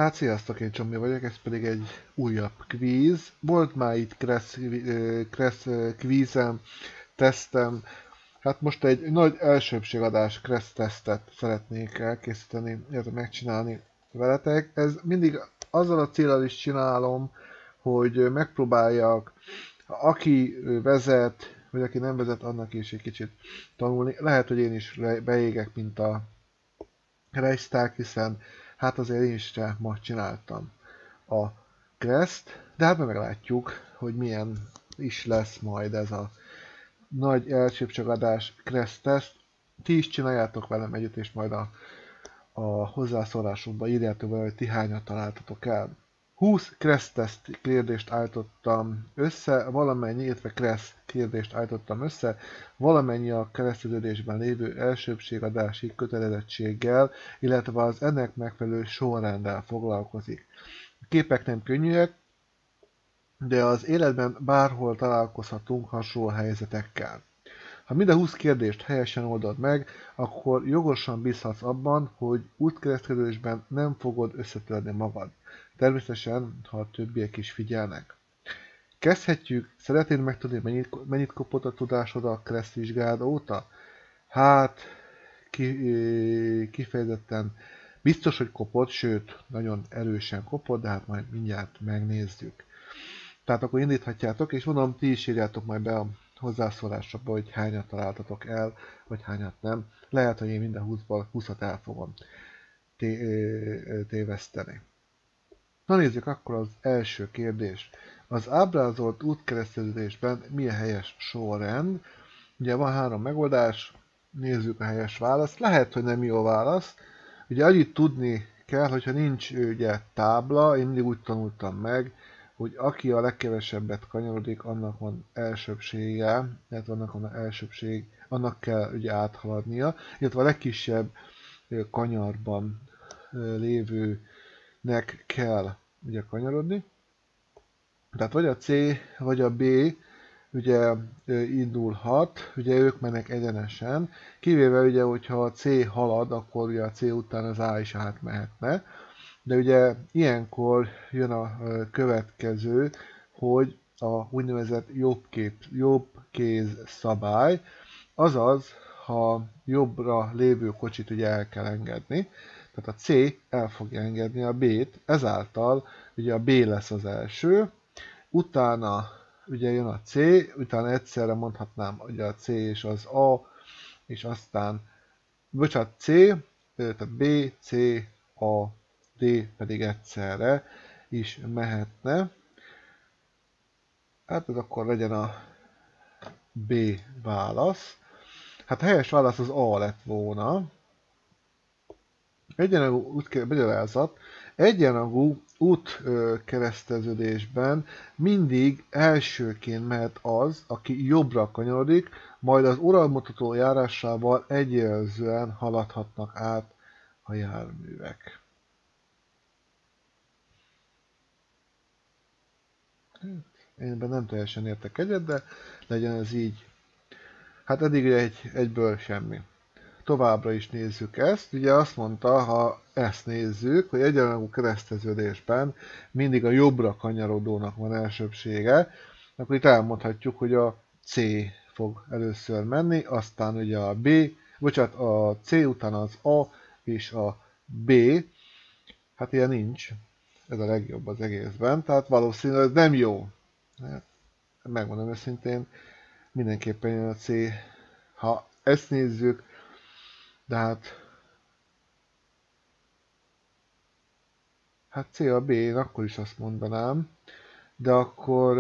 Hát sziasztok, én Csomi vagyok, ez pedig egy újabb kvíz. Volt már itt Kressz kvízem, tesztem. Hát most egy nagy elsőbségadás Kressz tesztet szeretnék elkészíteni, illetve megcsinálni veletek. Ez mindig azzal a célral is csinálom, hogy megpróbáljak, aki vezet, vagy aki nem vezet, annak is egy kicsit tanulni. Lehet, hogy én is beégek, mint a Reichstag, hiszen hát azért én is ma csináltam a Crest, de hát meglátjuk, hogy milyen is lesz majd ez a nagy elsőbcsagadás Crest teszt. Ti is csináljátok velem együtt, és majd a hozzászólásokban írjátok vele, hogy ti hányat találtatok el. 20 Crest teszt kérdést állítottam össze, valamennyi, illetve Crest kérdést állítottam össze, valamennyi a kereszteződésben lévő elsőbségadási kötelezettséggel, illetve az ennek megfelelő sorrenddel foglalkozik. A képek nem könnyűek, de az életben bárhol találkozhatunk hasonló helyzetekkel. Ha mind a 20 kérdést helyesen oldod meg, akkor jogosan bízhatsz abban, hogy útkereszteződésben nem fogod összetörni magad. Természetesen, ha a többiek is figyelnek. Kezdhetjük. Szeretnéd megtudni, mennyit kopott a tudásod a keresztvizsgád óta? Hát, kifejezetten biztos, hogy kopott, sőt, nagyon erősen kopott, de hát majd mindjárt megnézzük. Tehát akkor indíthatjátok, és mondom, ti is írjátok majd be a hozzászólásokba, hogy hányat találtatok el, vagy hányat nem. Lehet, hogy én minden 20-ból 20-at el fogom téveszteni. Na nézzük akkor az első kérdést. Az ábrázolt útkereszteződésben mi a helyes sorrend? Ugye van 3 megoldás, nézzük a helyes választ. Lehet, hogy nem jó válasz. Ugye annyit tudni kell, hogyha nincs ugye tábla, én mindig úgy tanultam meg, hogy aki a legkevesebbet kanyarodik, annak van elsőbsége, illetve annak van elsőbség, annak kell ugye áthaladnia, illetve a legkisebb kanyarban lévőnek kell ugye kanyarodni. Tehát vagy a C, vagy a B ugye indulhat, ugye ők mennek egyenesen, kivéve ugye, hogyha a C halad, akkor ugye a C után az A is átmehetne. De ugye ilyenkor jön a következő, hogy a úgynevezett jobb kéz szabály, azaz, ha jobbra lévő kocsit ugye el kell engedni, tehát a C el fogja engedni a B-t, ezáltal ugye a B lesz az első, utána ugye jön a C, utána egyszerre mondhatnám, hogy a C és az A, és aztán, bocsánat, C, tehát B, C, A, D pedig egyszerre is mehetne. Hát ez akkor legyen a B válasz. Hát a helyes válasz az A lett volna. Egyenrangú útkereszteződésben mindig elsőként mehet az, aki jobbra kanyarodik, majd az uralmutató járásával egyelőzően haladhatnak át a járművek. Én ebben nem teljesen értek egyet, de legyen ez így. Hát eddig egyből semmi. Továbbra is nézzük ezt. Ugye azt mondta, ha ezt nézzük, hogy egyenrangú kereszteződésben mindig a jobbra kanyarodónak van elsőbsége, akkor itt elmondhatjuk, hogy a C fog először menni, aztán ugye a B, bocsánat, a C után az A és a B. Hát ilyen nincs. Ez a legjobb az egészben, tehát valószínűleg ez nem jó. Megmondom őszintén, mindenképpen jön a C, ha ezt nézzük, de hát C a B, én akkor is azt mondanám, de akkor,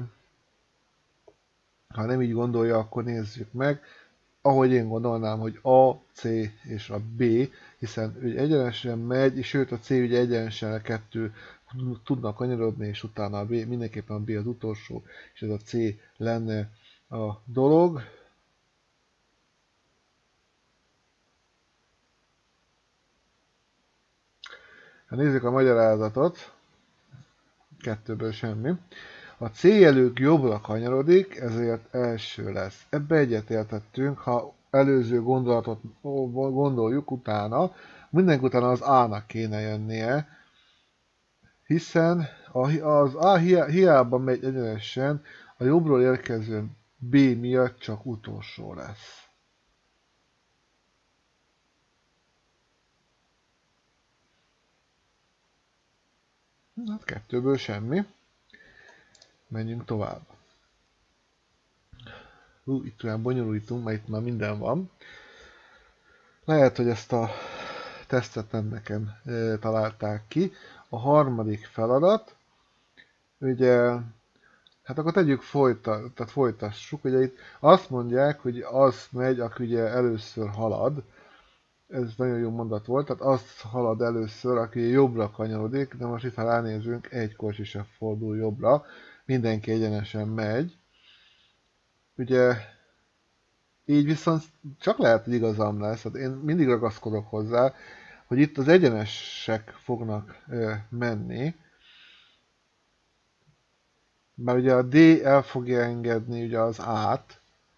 ha nem így gondolja, akkor nézzük meg, ahogy én gondolnám, hogy A, C és a B, hiszen ő egyenesen megy, és sőt a C ugye egyenesen a kettő tudnak kanyarodni, és utána a B, mindenképpen a B az utolsó, és ez a C lenne a dolog. Hát nézzük a magyarázatot. Kettőből semmi. A C jelők jobbra kanyarodik, ezért első lesz. Ebbe egyetértettünk, ha előző gondolatot gondoljuk utána, mindenki utána az A-nak kéne jönnie, hiszen az A hiába megy egyenesen, a jobbról érkező B miatt csak utolsó lesz. Hát kettőből semmi. Menjünk tovább. Itt olyan bonyolulítunk, mert itt már minden van. Lehet, hogy ezt a tesztet nem nekem találták ki. A harmadik feladat, ugye, hát akkor tegyük tehát folytassuk. Ugye itt azt mondják, hogy az megy, aki ugye először halad. Ez nagyon jó mondat volt, tehát azt halad először, aki jobbra kanyarodik, de most itt ha ránézünk, egy kocsi sem fordul jobbra, mindenki egyenesen megy. Ugye így viszont csak lehet, hogy igazam lesz, hát én mindig ragaszkodok hozzá, hogy itt az egyenesek fognak menni, mert ugye a D el fogja engedni ugye az A-t,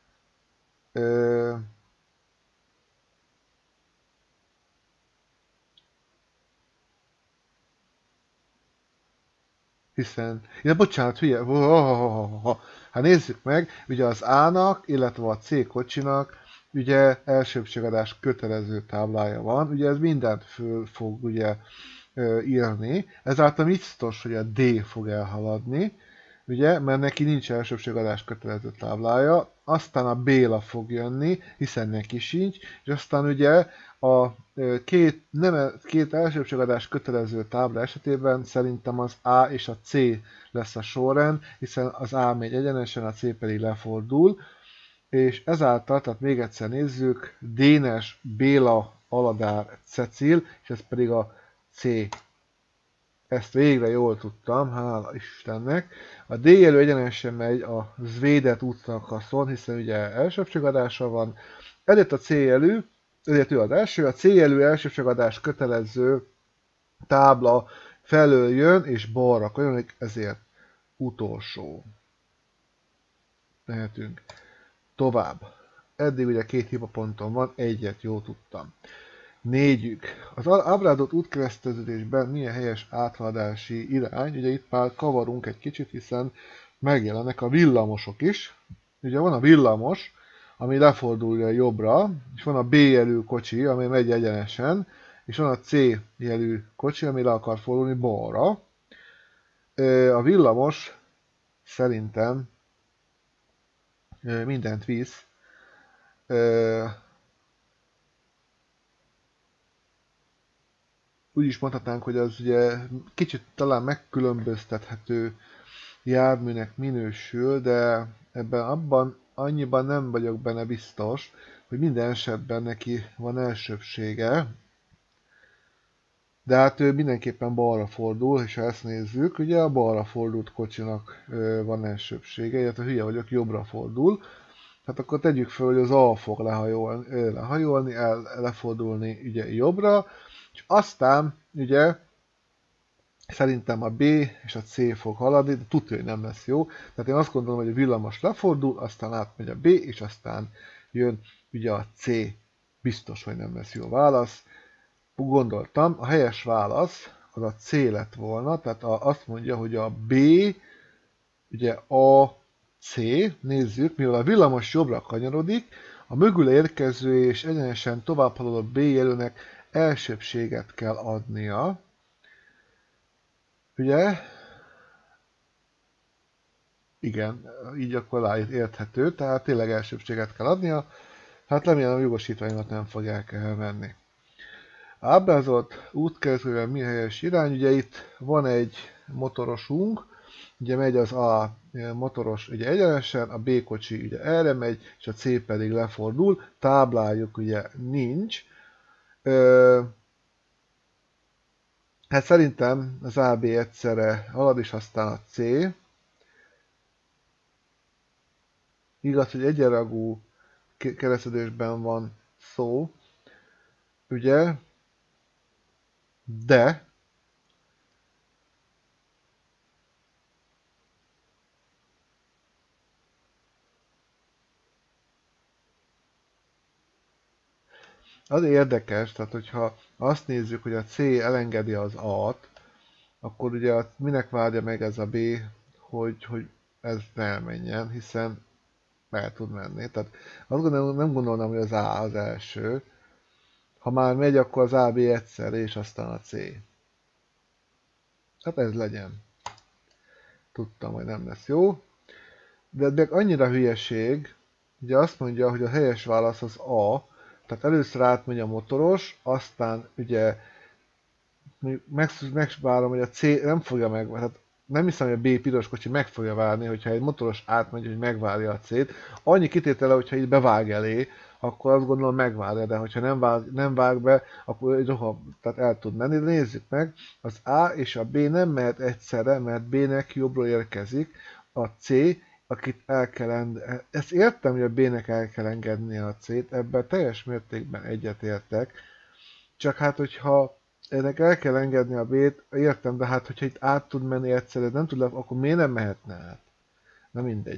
hiszen, ja bocsánat, hülye, hát nézzük meg, ugye az A-nak, illetve a C kocsinak ugye elsőbségadás kötelező táblája van, ugye ez mindent föl fog ugye írni, ezáltal biztos, hogy a D fog elhaladni, ugye, mert neki nincs elsőbségadás kötelező táblája, aztán a Béla fog jönni, hiszen neki sincs, és aztán ugye a két elsőbségadás kötelező tábla esetében szerintem az A és a C lesz a sorrend, hiszen az A megy egyenesen, a C pedig lefordul, és ezáltal, tehát még egyszer nézzük, Dénes, Béla, Aladár, Cecil, és ez pedig a C. Ezt végre jól tudtam, hála Istennek. A D jelő egyenesen megy a Zvédet útszakaszon, hiszen ugye elsőbségadása van. Ezért a C jelű, ezért ő az első, a C jelű elsőbségadás kötelező tábla felől jön, és balra kanyarodik, ezért utolsó. Mehetünk tovább. Eddig ugye 2 hibapontom van, egyet jól tudtam. Négyük. Az ábrázolt útkereszteződésben milyen helyes áthaladási irány? Ugye itt már kavarunk egy kicsit, hiszen megjelennek a villamosok is. Ugye van a villamos, ami lefordul jobbra, és van a B jelű kocsi, ami megy egyenesen, és van a C jelű kocsi, ami le akar fordulni balra. A villamos szerintem mindent visz. Úgy is mondhatnánk, hogy az ugye kicsit talán megkülönböztethető járműnek minősül, de abban annyiban nem vagyok benne biztos, hogy minden esetben neki van elsőbsége, de hát ő mindenképpen balra fordul, és ha ezt nézzük, ugye a balra fordult kocsinak van elsőbsége, illetve hülye vagyok, jobbra fordul. Hát akkor tegyük fel, hogy az A fog lehajolni, lefordulni ugye jobbra, és aztán ugye szerintem a B és a C fog haladni, de tudja, hogy nem lesz jó. Tehát én azt gondolom, hogy a villamos lefordul, aztán átmegy a B, és aztán jön ugye a C. Biztos, hogy nem lesz jó válasz. Gondoltam, a helyes válasz az a C lett volna, tehát azt mondja, hogy a B, ugye a C, nézzük, mivel a villamos jobbra kanyarodik, a mögül érkező és egyenesen tovább haladó B jelölnek elsőbséget kell adnia. Ugye? Igen, így akkor érthető, tehát tényleg elsőbséget kell adnia. Hát remélem a jogosítványomat nem fogják elvenni. Ábrázolt útkeresztülően mi helyes irány? Ugye itt van egy motorosunk, ugye megy az A motoros ugye egyenesen, a B kocsi ugye erre megy, és a C pedig lefordul, táblájuk ugye nincs. Hát szerintem az AB egyszerre halad, és aztán a C. Igaz, hogy egyenragú kereszteződésben van szó, ugye, de az érdekes, tehát hogyha azt nézzük, hogy a C elengedi az A-t, akkor ugye minek várja meg ez a B, hogy ez ne elmenjen, hiszen el tud menni. Tehát azt gondolom, nem gondolnám, hogy az A az első. Ha már megy, akkor az A, B egyszer, és aztán a C. Hát ez legyen. Tudtam, hogy nem lesz jó. De meg annyira hülyeség, ugye azt mondja, hogy a helyes válasz az A, tehát először átmegy a motoros, aztán ugye megvárom, hogy a C nem fogja megvárni, tehát nem hiszem, hogy a B piros kocsi meg fogja várni, hogyha egy motoros átmegy, hogy megvárja a C-t. Annyi kitétele, hogyha itt bevág elé, akkor azt gondolom megvárja, de hogyha nem vág be, akkor roham, tehát el tud menni. De nézzük meg, az A és a B nem mehet egyszerre, mert B-nek jobbról érkezik, a C, akit el kell engedni. Ezt értem, hogy a B-nek el kell engednie a C-t, ebben teljes mértékben egyetértek. Csak hát, hogyha ennek el kell engedni a B-t, értem, de hát, hogyha itt át tud menni egyszerre, nem tud le, akkor miért nem mehetne át? Na mindegy.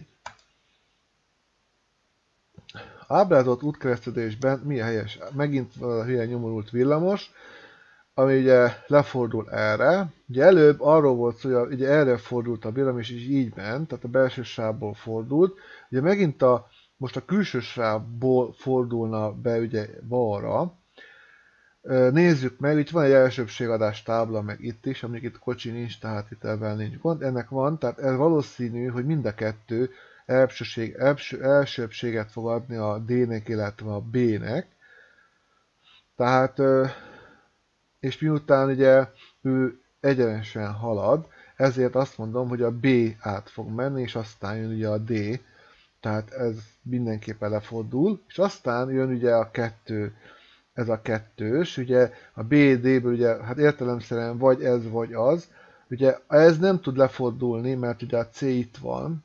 Ábrázolt útkeresztezésben mi a helyes? Megint a hülye nyomorult villamos, ami ugye lefordul erre. Ugye előbb arról volt szó, hogy ugye erre fordult a villamos, és így ment, tehát a belső sávból fordult. Ugye megint most a külső sávból fordulna be ugye balra. Nézzük meg, itt van egy elsőbségadás tábla, meg itt is, amíg itt kocsi nincs, tehát itt ebben nincs gond. Ennek van, tehát ez valószínű, hogy mind a kettő elsőbséget fog adni a D-nek, illetve a B-nek. Tehát, és miután ugye ő egyenesen halad, ezért azt mondom, hogy a B át fog menni, és aztán jön ugye a D, tehát ez mindenképpen lefordul, és aztán jön ugye a kettő, ez a kettős, ugye a BD-ből ugye, hát értelemszerűen vagy ez, vagy az, ugye ez nem tud lefordulni, mert ugye a C itt van,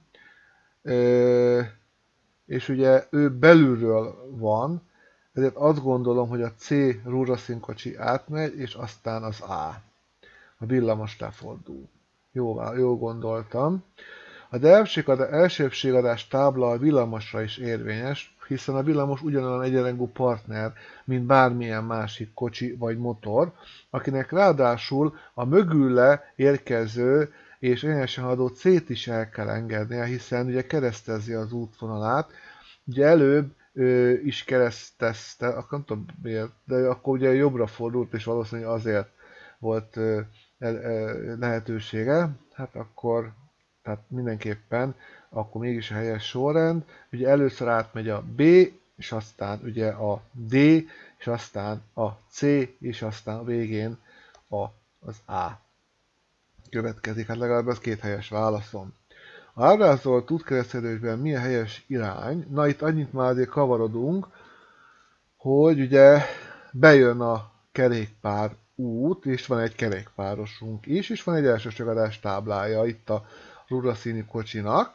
és ugye ő belülről van, ezért azt gondolom, hogy a C rózsaszín kocsi átmegy, és aztán az A. A villamos lefordul. Jó gondoltam. A elsőbségadás tábla a villamosra is érvényes, hiszen a villamos ugyanolyan egyenrangú partner, mint bármilyen másik kocsi vagy motor, akinek ráadásul a mögülle érkező és egyenesen haladó C-t is el kell engednie, hiszen ugye keresztezi az útvonalát. Ugye előbb is keresztezte, akkor nem tudom miért, de akkor ugye jobbra fordult, és valószínűleg azért volt lehetősége. Hát akkor tehát mindenképpen akkor mégis a helyes sorrend. Ugye először átmegy a B, és aztán ugye a D, és aztán a C, és aztán a végén az A következik. Hát legalább ez két helyes válaszom. A ábrázolt útkeresztezésben mi a helyes irány? Na itt annyit már azért kavarodunk, hogy ugye bejön a kerékpár út, és van egy kerékpárosunk is, és van egy elsősorgadás táblája itt a rózsaszínű kocsinak.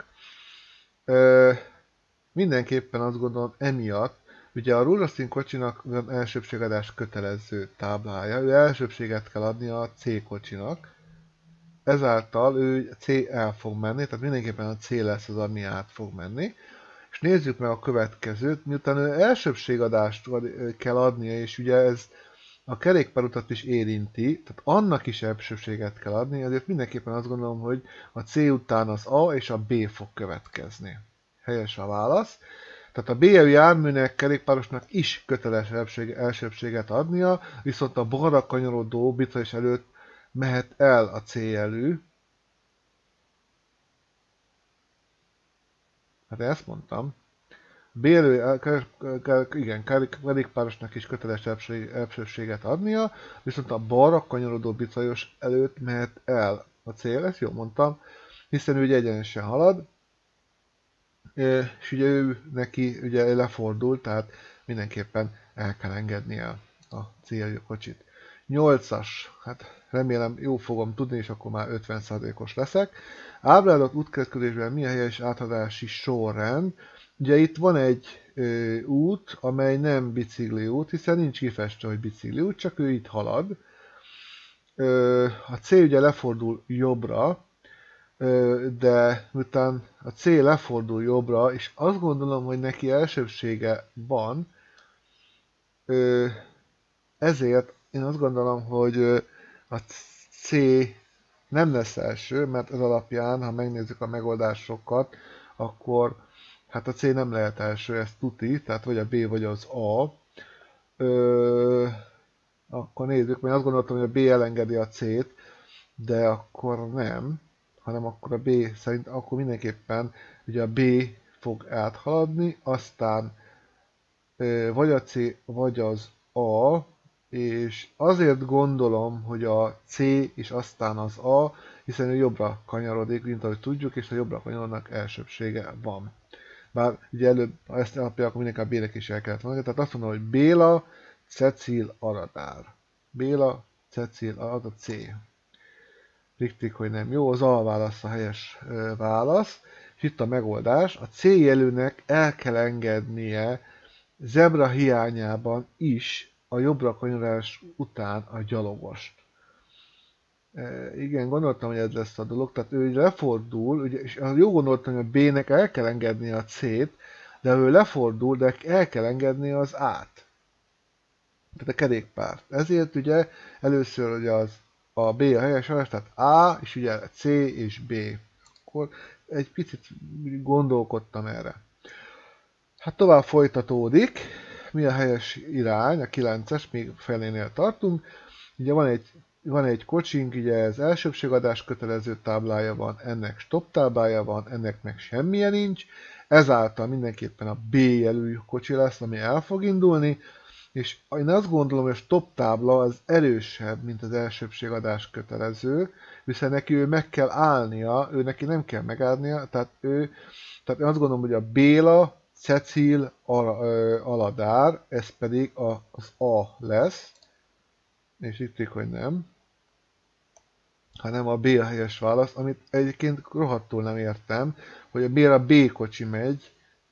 Mindenképpen azt gondolom emiatt, ugye a rózsaszín kocsinak elsőbségadás kötelező táblája, ő elsőbséget kell adni a C kocsinak, ezáltal ő C el fog menni, tehát mindenképpen a C lesz az, ami át fog menni. És nézzük meg a következőt, miután ő elsőbségadást kell adnia, és ugye ez a kerékpárutat is érinti, tehát annak is elsőbséget kell adni, ezért mindenképpen azt gondolom, hogy a C után az A és a B fog következni. Helyes a válasz. Tehát a B-jelű járműnek, kerékpárosnak is köteles elsőbséget adnia, viszont a balra kanyarodó bicajos előtt mehet el a C-jelű. Hát ezt mondtam. Igen, kerékpárosnak is köteles elsőbséget adnia, viszont a balra kanyarodó bicajos előtt mehet el a cél, ezt jól mondtam, hiszen ő ugye egyenesen halad, és ugye ő neki ugye lefordult, tehát mindenképpen el kell engednie a céljú kocsit. 8-as, hát remélem jó fogom tudni, és akkor már 50%-os leszek. Ábrázolt útkeresztezésben mi a helyes áthadási sorrend? Ugye itt van egy út, amely nem bicikli út, hiszen nincs kifestve, hogy bicikli út, csak ő itt halad. A C ugye lefordul jobbra, de miután a C lefordul jobbra, és azt gondolom, hogy neki elsőbsége van, ezért én azt gondolom, hogy a C nem lesz első, mert ez alapján, ha megnézzük a megoldásokat, akkor hát a C nem lehet első, ez tuti, tehát vagy a B vagy az A. Akkor nézzük, mert azt gondoltam, hogy a B elengedi a C-t, de akkor nem, hanem akkor a B szerint akkor mindenképpen ugye a B fog áthaladni, aztán vagy a C, vagy az A, és azért gondolom, hogy a C és aztán az A, hiszen ő jobbra kanyarodik, mint ahogy tudjuk, és a jobbra kanyarodnak elsőbsége van. Bár ugye előbb, ha ezt alapja, akkor mindenki a B-nek is el kellett mondani. Tehát azt mondom, hogy Béla, Cecil, Aradár. Béla, Cecil, Aradár, C. Riktik, hogy nem jó, az A válasz a helyes válasz. És itt a megoldás. A C jelőnek el kell engednie zebra hiányában is a jobbra kanyarás után a gyalogost. Igen, gondoltam, hogy ez lesz a dolog, tehát ő lefordul, ugye, és jó gondoltam, hogy a B-nek el kell engednie a C-t, de ő lefordul, de el kell engednie az A-t. Tehát a kerékpárt. Ezért ugye először ugye a B a helyes válasz, tehát A, és ugye C és B. Akkor egy picit gondolkodtam erre. Hát tovább folytatódik. Mi a helyes irány? A 9-es, még felénél tartunk. Ugye van egy kocsink, ugye ez elsőbségadás kötelező táblája van, ennek stop táblája van, ennek meg semmilyen nincs. Ezáltal mindenképpen a B jelű kocsi lesz, ami el fog indulni. És én azt gondolom, hogy a stop tábla az erősebb, mint az elsőbségadás kötelező, viszont neki ő meg kell állnia, ő neki nem kell megállnia, tehát én azt gondolom, hogy a Béla, Cecil, Aladár, ez pedig az A lesz, és itt hogy nem, hanem a B a helyes válasz, amit egyébként rohadtul nem értem, hogy a B-ra B kocsi megy.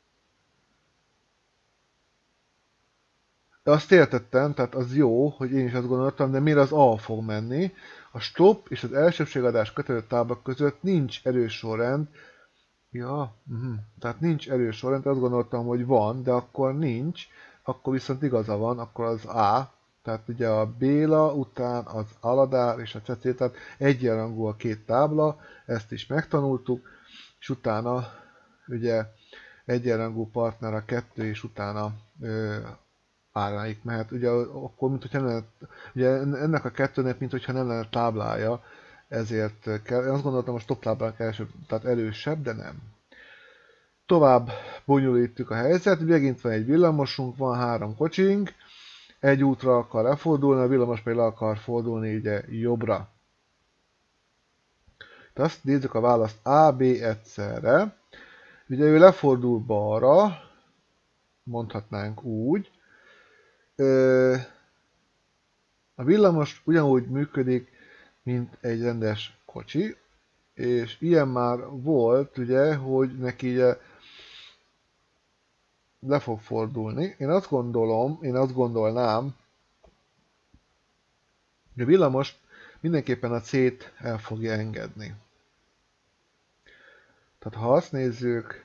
De azt értettem, tehát az jó, hogy én is azt gondoltam, de miért az A fog menni? A stop és az elsőbségadás kötelező táblak között nincs erős sorrend. Ja, tehát nincs erős sorrend, azt gondoltam, hogy van, de akkor nincs, akkor viszont igaza van, akkor az A, tehát ugye a Béla után az Aladár és a Cecil, tehát egyenrangú a két tábla, ezt is megtanultuk, és utána ugye egyenrangú partner a kettő, és utána áráig mehet. Ugye akkor, mint hogyha nem lenne, ugye ennek a kettőnek, mint hogyha nem lenne táblája, ezért kell. Én azt gondoltam, a stop táblák első, tehát erősebb, de nem. Tovább bonyolítjuk a helyzet, megint van egy villamosunk, van 3 kocsink, egy útra akar lefordulni, a villamos pedig le akar fordulni ugye jobbra. Tehát azt nézzük a választ A, B egyszerre. Ugye ő lefordul balra, mondhatnánk úgy. A villamos ugyanúgy működik, mint egy rendes kocsi, és ilyen már volt, ugye, hogy neki ugye le fog fordulni. Én azt gondolnám, hogy a villamos mindenképpen a C-t el fogja engedni. Tehát ha azt nézzük,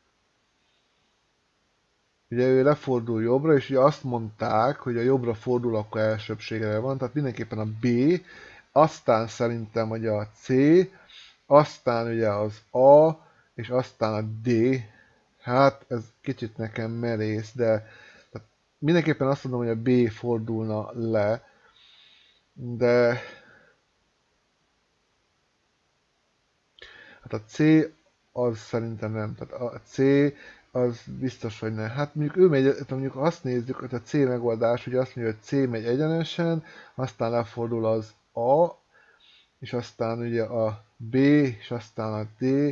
ugye ő lefordul jobbra, és ugye azt mondták, hogy a jobbra fordul, akkor elsőbségre van, tehát mindenképpen a B, aztán szerintem ugye a C, aztán ugye az A, és aztán a D. Hát ez kicsit nekem merész, de mindenképpen azt mondom, hogy a B fordulna le, de hát a C az szerintem nem, tehát a C az biztos, hogy nem. Hát mondjuk ő megy, mondjuk azt nézzük, hogy a C megoldás, hogy azt mondja, hogy C megy egyenesen, aztán lefordul az A, és aztán ugye a B, és aztán a D.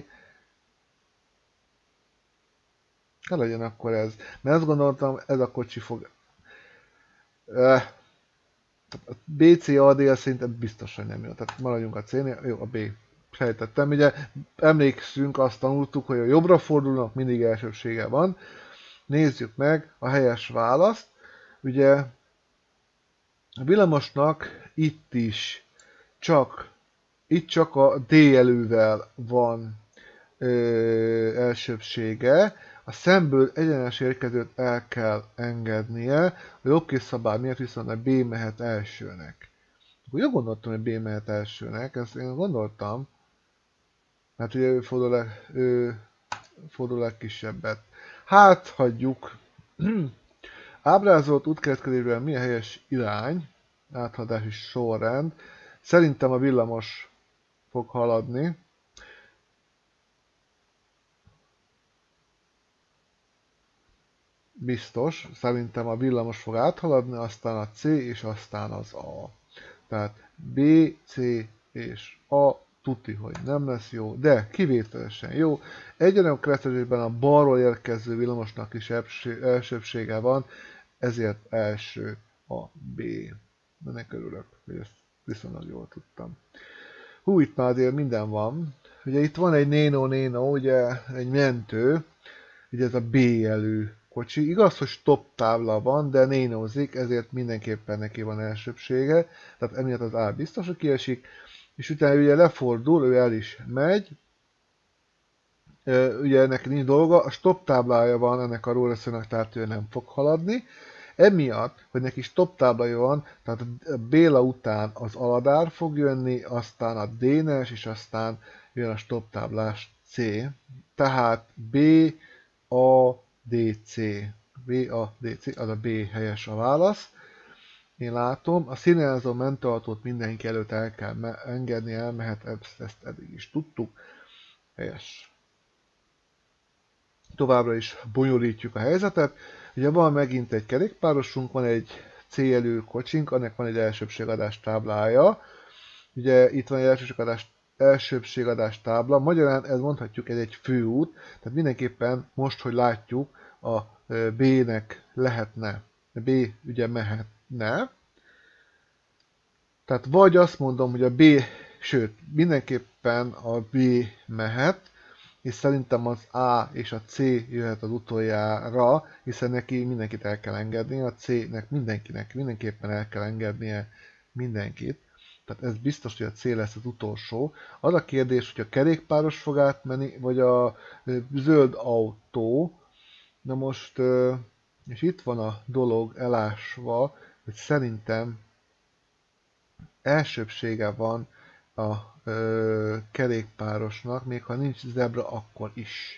Ne legyen akkor ez. Mert azt gondoltam, ez a kocsi fog... A BCAD szerintem biztos, hogy nem jó. Tehát maradjunk a C-nél, jó, a B. Sejtettem, ugye emlékszünk, azt tanultuk, hogy a jobbra fordulnak mindig elsőbsége van. Nézzük meg a helyes választ. Ugye a villamosnak itt csak a D jelővel van elsőbsége, a szemből egyenes érkezőt el kell engednie, a jogkész szabály miatt viszont a B mehet elsőnek. Akkor jól gondoltam, hogy B mehet elsőnek, ezt én gondoltam. Mert ugye ő fordul legkisebbet. Hát, hagyjuk. Ábrázolt útkeretkezésben mi a helyes irány? Áthaladási sorrend. Szerintem a villamos fog haladni. Biztos. Szerintem a villamos fog áthaladni, aztán a C és aztán az A. Tehát B, C és A tuti, hogy nem lesz jó, de kivételesen jó. Egyenlő keresztezésben a balról érkező villamosnak is elsőbsége van, ezért első a B. Ennek örülök, hogy ezt viszonylag jól tudtam. Hú, itt már azért minden van. Ugye itt van egy Neno, ugye egy mentő, ugye ez a B jelű kocsi. Igaz, hogy stop tábla van, de nénozik, ezért mindenképpen neki van elsőbsége. Tehát emiatt az A biztos, hogy kiesik. És utána ugye lefordul, ő el is megy. Ugye neki nincs dolga, a stop táblája van ennek a Rollerszónak, tehát ő nem fog haladni. Emiatt, hogy neki stop táblája van, tehát a Béla után az Aladár fog jönni, aztán a Dénes, és aztán jön a stop táblás C. Tehát B, A, D, C. B, A, D, C, az a B helyes a válasz. Én látom, a színjelző mentőautót mindenki előtt el kell engedni, elmehet, ezt eddig is tudtuk. Helyes. Továbbra is bonyolítjuk a helyzetet. Ugye van megint egy kerékpárosunk, van egy C-jelű kocsink, annak van egy elsőbségadás táblája. Ugye itt van egy elsőbségadás tábla, magyarán ez mondhatjuk, ez egy főút, tehát mindenképpen most, hogy látjuk, a B-nek lehetne, B ugye mehetne. Tehát vagy azt mondom, hogy a B, sőt, mindenképpen a B mehet, és szerintem az A és a C jöhet az utoljára, hiszen neki mindenkit el kell engedni, a C-nek mindenképpen el kell engednie mindenkit. Tehát ez biztos, hogy a C lesz az utolsó. Az a kérdés, hogy a kerékpáros fog átmenni, vagy a zöld autó. Na most, és itt van a dolog elásva, hogy szerintem elsőbsége van a kerékpárosnak, még ha nincs zebra, akkor is.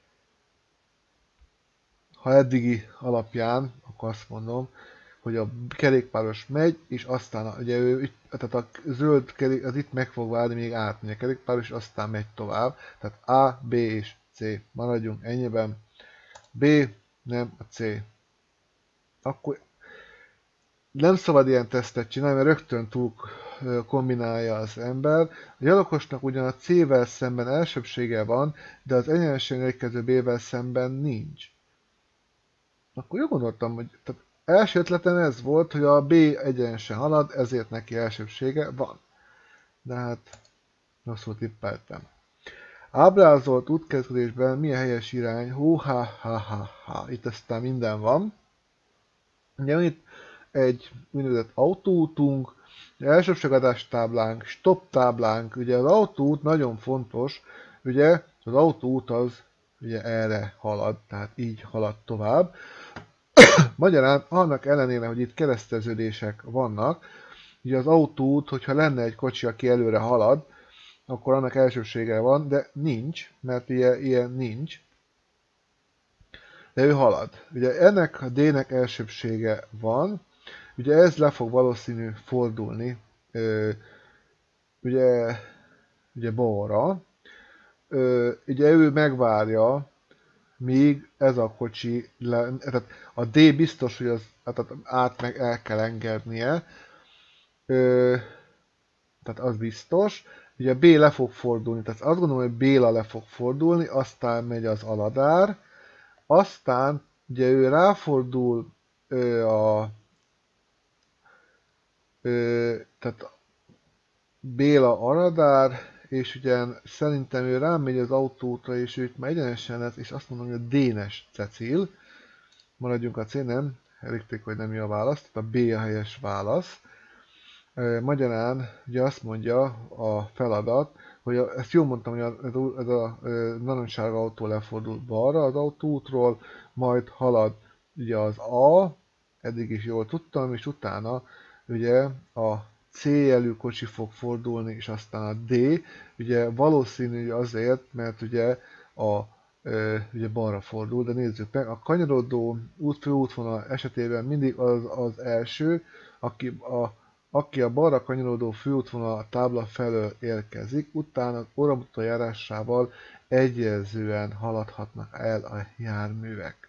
Ha eddigi alapján, akkor azt mondom, hogy a kerékpáros megy, és aztán ugye ő, tehát a zöld kerék, az itt meg fog válni, még átmegy a kerékpáros, és aztán megy tovább. Tehát A, B és C. Maradjunk ennyiben. B, nem a C. Akkor nem szabad ilyen tesztet csinálni, mert rögtön túl kombinálja az ember. A gyalogosnak ugyan a C-vel szemben elsőbsége van, de az egyenesen érkező B-vel szemben nincs. Akkor jól gondoltam, hogy tehát első ötletem ez volt, hogy a B egyenesen halad, ezért neki elsőbsége van. De hát rosszul tippeltem. Ábrázolt útkezdésben mi a helyes irány? Hú. Itt aztán minden van. Ugye itt egy úgynevezett autóútunk, elsőbségadás táblánk, stop táblánk, ugye az autóút nagyon fontos, ugye az autóút az ugye erre halad, tehát így halad tovább. Magyarán annak ellenére, hogy itt kereszteződések vannak, ugye az autóút, hogyha lenne egy kocsi, aki előre halad, akkor annak elsőbsége van, de nincs, mert ilyen nincs. De ő halad. Ugye ennek a D-nek elsőbsége van, ugye ez le fog valószínű fordulni, ugye balra. Ugye ő megvárja, míg ez a kocsi, tehát a D biztos, hogy az tehát át meg el kell engednie, tehát az biztos. Ugye B le fog fordulni, tehát azt gondolom, hogy Béla le fog fordulni, aztán megy az Aladár, aztán ugye ő ráfordul tehát Béla Aladár, és ugye szerintem ő rámegy az autótra, és őt már egyenesen lesz, és azt mondom, hogy a Dénes Cecil. Maradjunk a C, nem? Elégték, hogy nem jó a válasz, tehát a B a helyes válasz. Magyarán ugye azt mondja a feladat, hogy ezt jól mondtam, hogy ez a narancssárga autó lefordul balra az autóútról, majd halad ugye az A, eddig is jól tudtam, és utána ugye a C jelű kocsi fog fordulni, és aztán a D, ugye valószínű azért, mert ugye ugye balra fordul, de nézzük meg, a kanyarodó főútvonal esetében mindig az első, aki a balra kanyarodó főútvonal tábla felől érkezik, utána óramutató járásával egyezően haladhatnak el a járművek.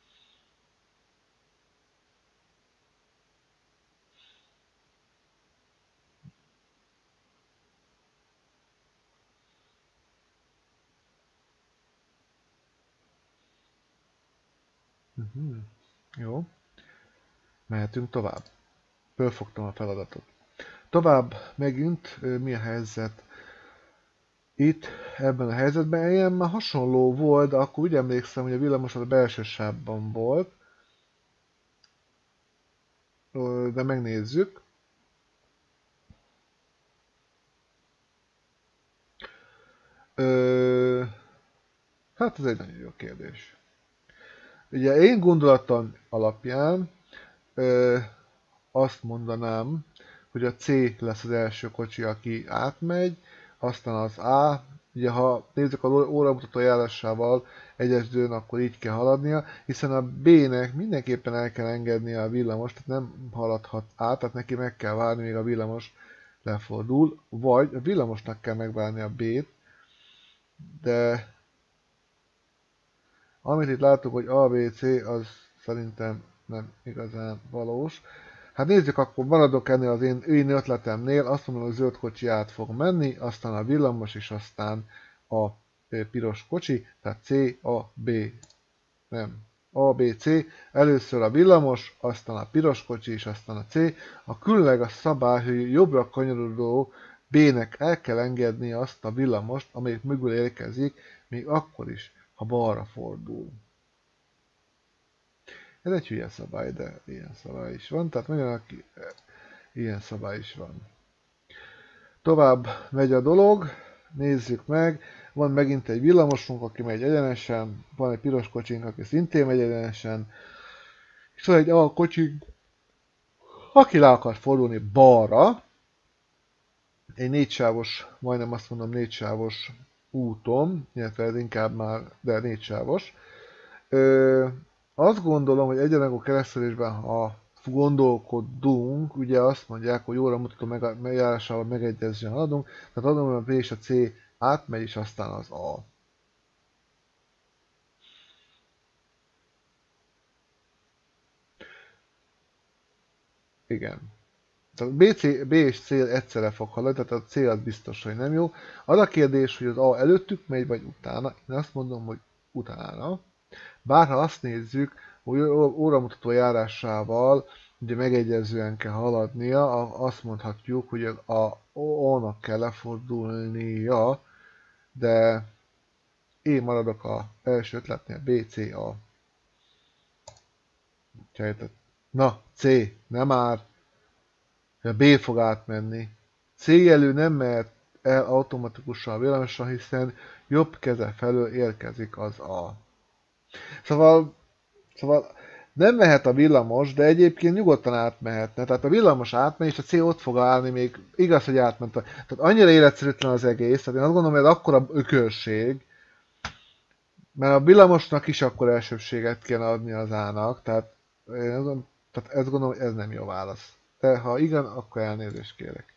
Jó, mehetünk tovább. Fölfogtam a feladatot. Tovább megint mi a helyzet? Itt, ebben a helyzetben ilyen már hasonló volt, de akkor úgy emlékszem, hogy a villamos a belső sávban volt. De megnézzük. Hát ez egy nagyon jó kérdés. Ugye én gondolatom alapján azt mondanám, hogy a C lesz az első kocsi, aki átmegy, aztán az A, ugye ha nézzük az óramutató járásával egyesdőn, akkor így kell haladnia, hiszen a B-nek mindenképpen el kell engednie a villamost, tehát nem haladhat át, tehát neki meg kell várni, míg a villamos lefordul, vagy a villamosnak kell megvárni a B-t, de amit itt látunk, hogy A, B, C, az szerintem nem igazán valós. Hát nézzük, akkor maradok ennél az én ötletemnél, azt mondom, hogy zöld kocsi át fog menni, aztán a villamos, és aztán a piros kocsi, tehát C, A, B, nem, A, B, C, először a villamos, aztán a piros kocsi, és aztán a C. A különleges szabály, hogy jobbra kanyarodó B-nek el kell engedni azt a villamost, amelyik mögül érkezik, még akkor is, ha balra fordul. Ez egy hülye szabály, de ilyen szabály is van, tehát nagyon ilyen szabály is van. Tovább megy a dolog, nézzük meg, van megint egy villamosunk, aki megy egyenesen, van egy piros kocsink, aki szintén megy egyenesen, és van egy A kocsink, aki le akar fordulni balra, egy négysávos, majdnem azt mondom négysávos úton, illetve ez inkább már, de négysávos. Azt gondolom, hogy egyenrangú keresztelésben, ha gondolkodunk, ugye azt mondják, hogy óramutató megjárásával megegyezően haladunk, tehát adom, hogy a B és a C átmegy, és aztán az A. Igen. Tehát B és C egyszerre fog haladni, tehát a C az biztos, hogy nem jó. Az a kérdés, hogy az A előttük megy, vagy utána. Én azt mondom, hogy utána. Bár ha azt nézzük, hogy óramutató járásával ugye megegyezően kell haladnia, azt mondhatjuk, hogy a O-nak kell lefordulnia, de én maradok az első ötletnél, B, C, A. Na, C, nem már. A B fog átmenni. C jelű nem mehet el automatikusan a villamosra, hiszen jobb keze felől érkezik az A. Szóval nem mehet a villamos, de egyébként nyugodtan átmehetne. Tehát a villamos átmegy, és a C ott fog állni, még igaz, hogy átment. Tehát annyira életszerűtlen az egész, tehát én azt gondolom, hogy ez akkora ökörség, mert a villamosnak is akkor elsőbséget kell adni az A-nak, tehát ezt gondolom, hogy ez nem jó válasz. De ha igen, akkor elnézést kérek.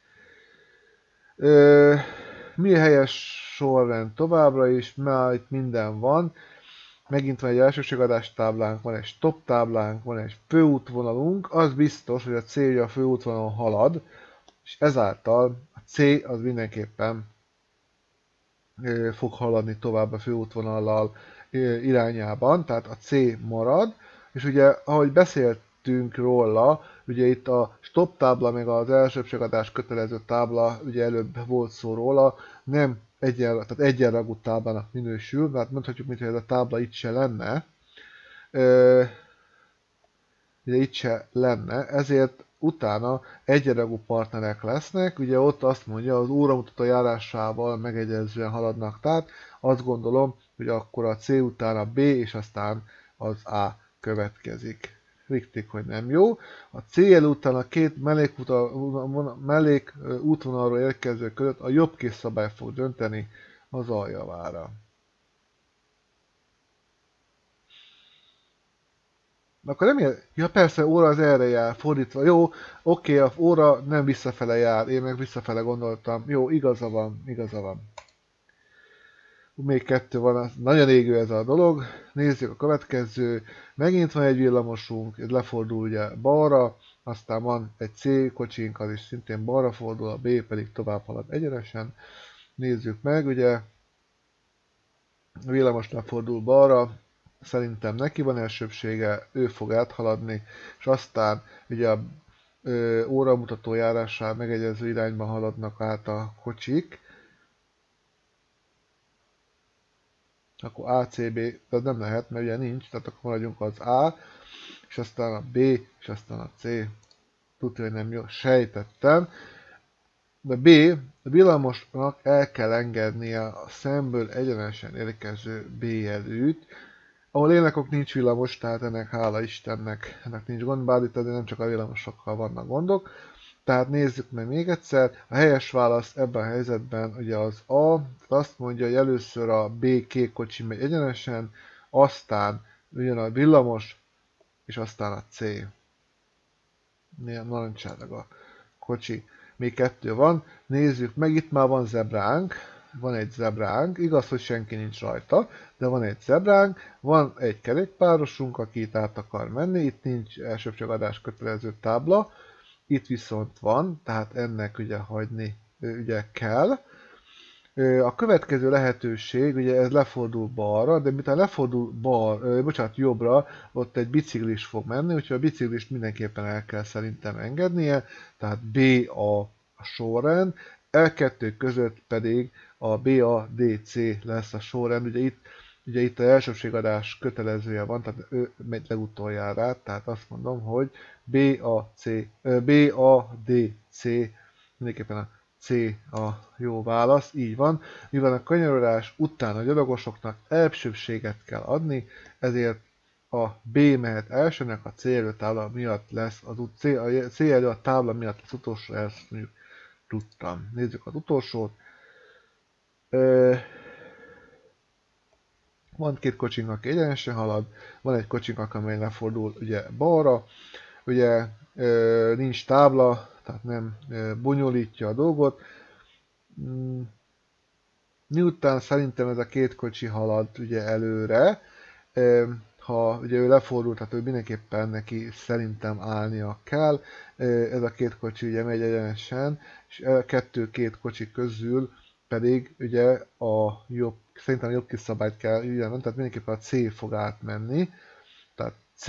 Mi a helyes sorrend továbbra is? Már itt minden van. Megint van egy elsőségadás táblánk, van egy stop táblánk, van egy főútvonalunk. Az biztos, hogy a C ugye a főútvonalon halad, és ezáltal a C az mindenképpen fog haladni tovább a főútvonallal irányában, tehát a C marad, és ugye ahogy beszéltünk róla, ugye itt a stop tábla meg az elsőségadás kötelező tábla, ugye előbb volt szó róla, nem tehát egyenragú táblának minősül, mert mondhatjuk, mintha ez a tábla itt se lenne, ugye itt se lenne, ezért utána egyenragú partnerek lesznek, ugye ott azt mondja, az óramutató járásával megegyezően haladnak, tehát azt gondolom, hogy akkor a C után a B, és aztán az A következik. Riktik, hogy nem jó. A CL után a két mellék útvonalról érkező között a jobb kész szabály fog dönteni az aljavára. Akkor nem ér... Ja persze, óra az erre jár, fordítva. Jó, oké, a óra nem visszafele jár, én meg visszafele gondoltam. Jó, igaza van, igaza van. Még kettő van, nagyon égő ez a dolog. Nézzük a következő. Megint van egy villamosunk, ez lefordul ugye balra, aztán van egy C kocsink, az is szintén balra fordul, a B pedig tovább halad egyenesen. Nézzük meg, ugye a villamos lefordul balra, szerintem neki van elsőbsége, ő fog áthaladni, és aztán ugye a óramutató járással megegyező irányba haladnak át a kocsik. Akkor A, C, B, de nem lehet, mert ugye nincs, tehát akkor maradjunk az A, és aztán a B, és aztán a C. Tudja, hogy nem jó, sejtettem. De B, a villamosnak el kell engednie a szemből egyenesen érkező B jelűt, ahol énekok nincs villamos, tehát ennek hála Istennek, ennek nincs gond, bár itt nem csak a villamosokkal vannak gondok. Tehát nézzük meg még egyszer, a helyes válasz ebben a helyzetben ugye az A, azt mondja, hogy először a B kék kocsi megy egyenesen, aztán ugyan a villamos, és aztán a C. Milyen narancsának a kocsi. Még kettő van, nézzük meg, itt már van zebránk, van egy zebránk, igaz, hogy senki nincs rajta, de van egy zebránk, van egy kerékpárosunk, aki itt át akar menni, itt nincs elsőbségadás kötelező tábla, itt viszont van, tehát ennek ugye hagyni ugye kell. A következő lehetőség, ugye ez lefordul balra, de miután lefordul jobbra, ott egy biciklis fog menni, úgyhogy a biciklist mindenképpen el kell szerintem engednie, tehát B a sorrend, L2 között pedig a BADC lesz a sorrend, ugye itt a elsőbségadás kötelezője van, tehát ő megy legutoljára, tehát azt mondom, hogy BADC, mindenképpen a C a jó válasz, így van. Mivel a kanyarodás után a gyalogosoknak elsőbséget kell adni, ezért a B mehet elsőnek, a C előtt tábla miatt lesz a C elő a tábla miatt lesz utolsó, ezt mondjuk tudtam. Nézzük az utolsót. Van két kocsink, aki egyenesen halad, van egy kocsink, amely lefordul ugye balra, ugye nincs tábla, tehát nem bonyolítja a dolgot. Miután szerintem ez a két kocsi halad ugye előre, ha ugye ő lefordul, tehát ő mindenképpen neki szerintem állnia kell. Ez a két kocsi ugye megy egyenesen, és két kocsi közül pedig ugye szerintem a jobb kis szabályt kell írnom, tehát mindenképpen a C fog átmenni. Tehát C,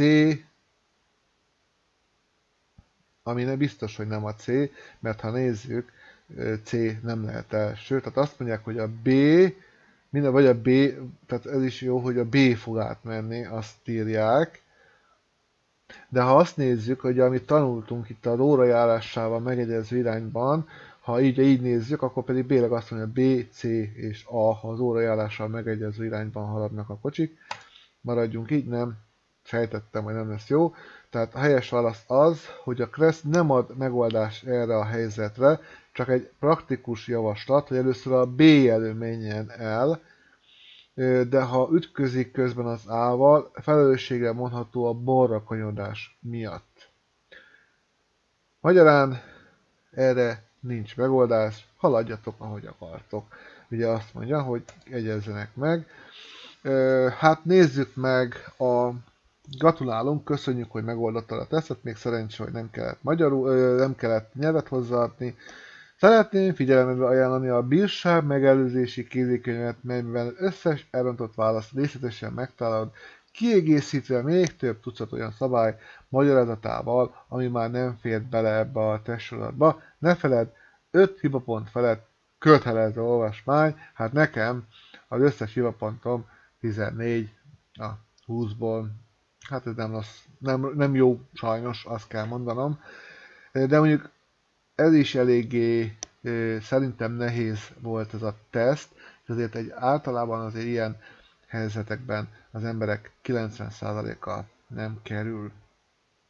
ami nem biztos, hogy nem a C, mert ha nézzük, C nem lehet első. Tehát azt mondják, hogy a B, vagy a B, tehát ez is jó, hogy a B fog átmenni, azt írják. De ha azt nézzük, hogy amit tanultunk itt a óra járásával megegyező irányban, ha így nézzük, akkor pedig B-leg azt mondja, B, C és A, ha az óra járással megegyező irányban haladnak a kocsik. Maradjunk így, nem? Sejtettem, hogy nem lesz jó. Tehát a helyes válasz az, hogy a Kressz nem ad megoldást erre a helyzetre, csak egy praktikus javaslat, hogy először a B elő menjen el, de ha ütközik közben az A-val, felelősségre mondható a balra kanyarodás miatt. Magyarán erre nincs megoldás, haladjatok, ahogy akartok. Ugye azt mondja, hogy egyezzenek meg. Hát nézzük meg Gratulálunk, köszönjük, hogy megoldottad a tesztet, még szerencsé, hogy nem kellett nem kellett nyelvet hozzáadni. Szeretném figyelembe ajánlani a bírság megelőzési kézikönyvet, melyben összes elrontott választ részletesen megtalálod, kiegészítve még több tucat olyan szabály magyarázatával, ami már nem fér bele ebbe a testsorozatba. Ne feledd, 5 hibapont felett kötelező olvasmány, hát nekem az összes hibapontom 14 a 20-ból. Hát ez nem jó sajnos, azt kell mondanom. De mondjuk ez is eléggé szerintem nehéz volt ez a teszt, és azért általában azért ilyen helyzetekben az emberek 90%-a nem kerül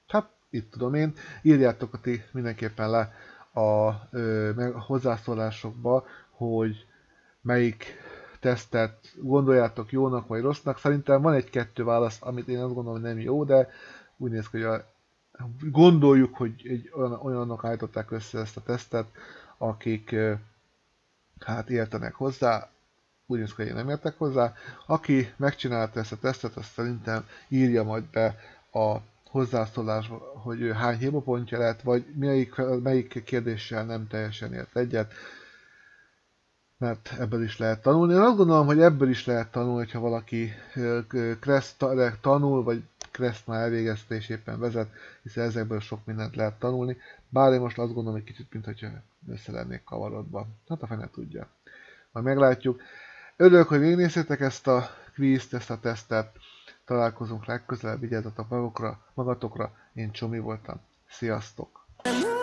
Hát, itt tudom én, írjátok ti mindenképpen le a hozzászólásokba, hogy melyik tesztet gondoljátok jónak vagy rossznak. Szerintem van egy-kettő válasz, amit én azt gondolom, hogy nem jó, de úgy néz ki, hogy gondoljuk, hogy olyanok állították össze ezt a tesztet, akik hát értenek hozzá, úgy néz ki, hogy én nem értek hozzá. Aki megcsinálta ezt a tesztet, azt szerintem írja majd be a hozzászólásba, hogy ő hány hibapontja lett, vagy melyik kérdéssel nem teljesen ért egyet, mert ebből is lehet tanulni. Én azt gondolom, hogy ebből is lehet tanulni, hogyha valaki Kressz tanul, vagy Kressz már elvégezte és éppen vezet, hiszen ezekből sok mindent lehet tanulni. Bár én most azt gondolom egy kicsit, mintha össze lennék kavarodva. Hát a fene tudja. Majd meglátjuk. Örülök, hogy végignéztétek ezt a kvízt, ezt a tesztet. Találkozunk legközelebb, vigyázzatok magatokra. Én Csomi voltam. Sziasztok!